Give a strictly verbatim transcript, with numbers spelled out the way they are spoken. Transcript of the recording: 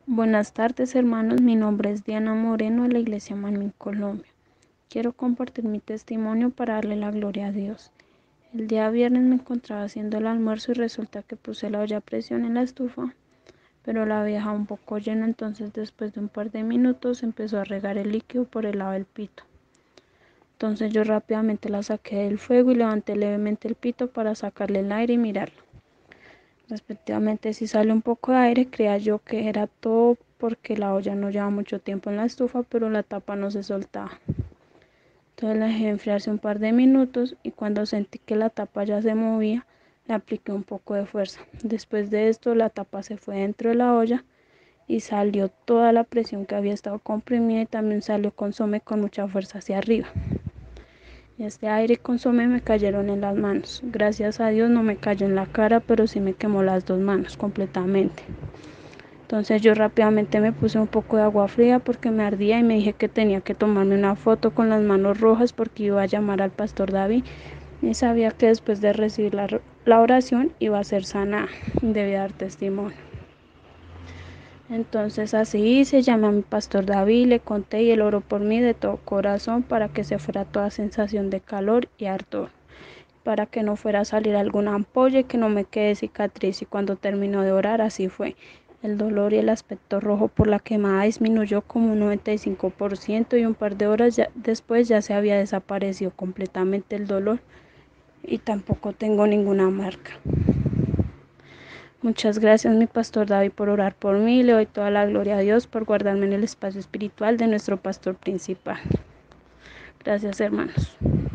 Buenas tardes, hermanos. Mi nombre es Diana Moreno de la Iglesia Manuel Colombia. Quiero compartir mi testimonio para darle la gloria a Dios. El día viernes me encontraba haciendo el almuerzo y resulta que puse la olla a presión en la estufa, pero la había dejado un poco llena, entonces después de un par de minutos empezó a regar el líquido por el lado del pito. Entonces yo rápidamente la saqué del fuego y levanté levemente el pito para sacarle el aire y mirarlo. Respectivamente, si sale un poco de aire, creía yo que era todo porque la olla no lleva mucho tiempo en la estufa, pero la tapa no se soltaba. Entonces la dejé enfriarse un par de minutos y cuando sentí que la tapa ya se movía, le apliqué un poco de fuerza. Después de esto, la tapa se fue dentro de la olla y salió toda la presión que había estado comprimida y también salió consomé con mucha fuerza hacia arriba. Este aire y consomé me cayeron en las manos. Gracias a Dios no me cayó en la cara, pero sí me quemó las dos manos completamente. Entonces yo rápidamente me puse un poco de agua fría porque me ardía y me dije que tenía que tomarme una foto con las manos rojas porque iba a llamar al pastor David y sabía que después de recibir la, la oración iba a ser sana y debía dar testimonio. Entonces así hice, llamé a mi pastor David, le conté y él oró por mí de todo corazón para que se fuera toda sensación de calor y ardor, para que no fuera a salir alguna ampolla y que no me quede cicatriz, y cuando terminó de orar así fue. El dolor y el aspecto rojo por la quemada disminuyó como un noventa y cinco por ciento y un par de horas ya, después ya se había desaparecido completamente el dolor y tampoco tengo ninguna marca. Muchas gracias, mi pastor David, por orar por mí. Le doy toda la gloria a Dios por guardarme en el espacio espiritual de nuestro pastor principal. Gracias, hermanos.